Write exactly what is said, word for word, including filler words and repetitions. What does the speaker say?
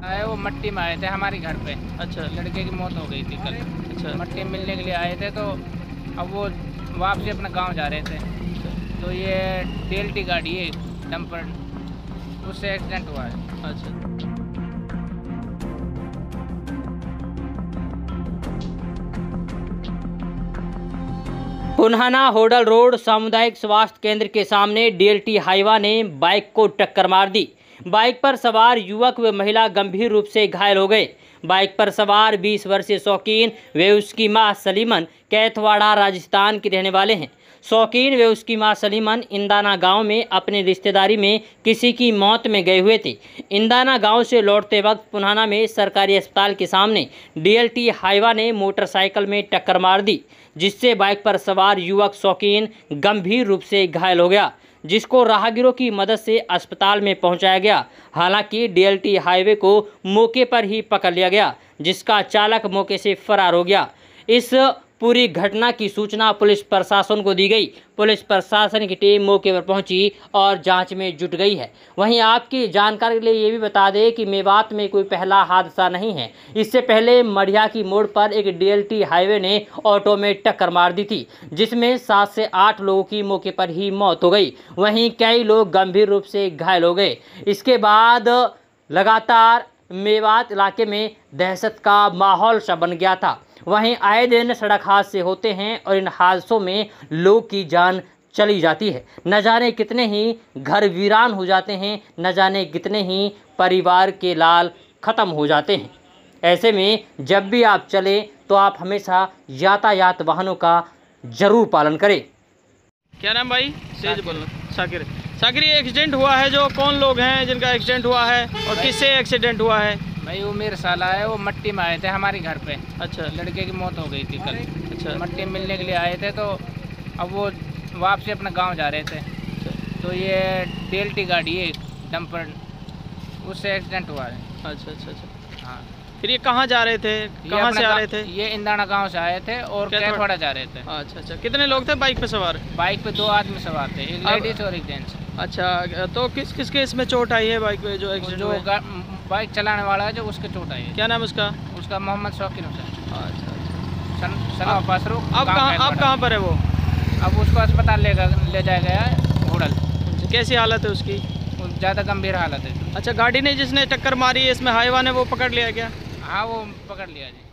आए, वो मट्टी में आए थे हमारे घर पे। अच्छा। लड़के की मौत हो गई थी कल। अच्छा। मट्टी मिलने के लिए आए थे, तो अब वो वापसी अपना गांव जा रहे थे। तो ये टीएलटी गाड़ी है डंपर, उससे एक्सीडेंट हुआ है। अच्छा। पुन्हाना होडल रोड सामुदायिक स्वास्थ्य केंद्र के सामने डीएलटी हाईवा ने बाइक को टक्कर मार दी। बाइक पर सवार युवक व महिला गंभीर रूप से घायल हो गए। बाइक पर सवार बीस वर्षीय शौकीन व उसकी मां सलीमन कैथवाड़ा राजस्थान के रहने वाले हैं। शौकीन व उसकी मां सलीमन इंदाना गांव में अपनी रिश्तेदारी में किसी की मौत में गए हुए थे। इंदाना गांव से लौटते वक्त पुन्हाना में सरकारी अस्पताल के सामने डीएलटी हाईवा ने मोटरसाइकिल में टक्कर मार दी, जिससे बाइक पर सवार युवक शौकीन गंभीर रूप से घायल हो गया, जिसको राहगीरों की मदद से अस्पताल में पहुंचाया गया। हालांकि डीएलटी हाईवे को मौके पर ही पकड़ लिया गया, जिसका चालक मौके से फरार हो गया। इस पूरी घटना की सूचना पुलिस प्रशासन को दी गई। पुलिस प्रशासन की टीम मौके पर पहुंची और जांच में जुट गई है। वहीं आपकी जानकारी के लिए ये भी बता दें कि मेवात में कोई पहला हादसा नहीं है। इससे पहले मढ़िया की मोड़ पर एक डीएलटी हाईवे ने ऑटो में टक्कर मार दी थी, जिसमें सात से आठ लोगों की मौके पर ही मौत हो गई। वहीं कई लोग गंभीर रूप से घायल हो गए। इसके बाद लगातार मेवात इलाके में दहशत का माहौल सा बन गया था। वहीं आए दिन सड़क हादसे होते हैं और इन हादसों में लोग की जान चली जाती है। न जाने कितने ही घर वीरान हो जाते हैं, न जाने कितने ही परिवार के लाल ख़त्म हो जाते हैं। ऐसे में जब भी आप चलें तो आप हमेशा यातायात वाहनों का ज़रूर पालन करें। क्या नाम भाई? तेज बोलना। साकिर। साकिर, ये एक्सीडेंट हुआ है, जो कौन लोग हैं जिनका एक्सीडेंट हुआ है और किससे एक्सीडेंट हुआ है? भाई वो मेरे साला है, वो मट्टी में आए थे हमारे घर पे। अच्छा। लड़के की मौत हो गई थी कल। अच्छा। मट्टी मिलने के लिए आए थे, तो अब वो वापसी अपना गांव जा रहे थे। अच्छा। तो ये टीएलटी गाड़ी है डंपर, उससे एक्सीडेंट हुआ है। अच्छा अच्छा अच्छा। हाँ। फिर ये कहाँ जा रहे थे, कहाँ से आ रहे थे? ये इंदाना गांव से आए थे और कैथवाड़ा जा रहे थे। अच्छा अच्छा। कितने लोग थे बाइक पे सवार? बाइक पे दो आदमी सवार थे, एक लेडीज और एक जेंट्स। अच्छा, तो किस किस के इसमें चोट आई है बाइक पे जो एक्सीडेंट हुआ है? बाइक चलाने वाला है जो उसके चोट आई है। क्या नाम उसका? उसका मोहम्मद शौकीन हुसैन। अच्छा अच्छा। सना पासरू। अब कहाँ अब कहाँ पर है वो? अब उसको अस्पताल ले ले जाया गया है होडल। कैसी हालत है उसकी? ज़्यादा गंभीर हालत है। अच्छा, गाड़ी ने जिसने टक्कर मारी है इसमें हाईवा ने वो पकड़ लिया क्या? हाँ, वो पकड़ लिया जी।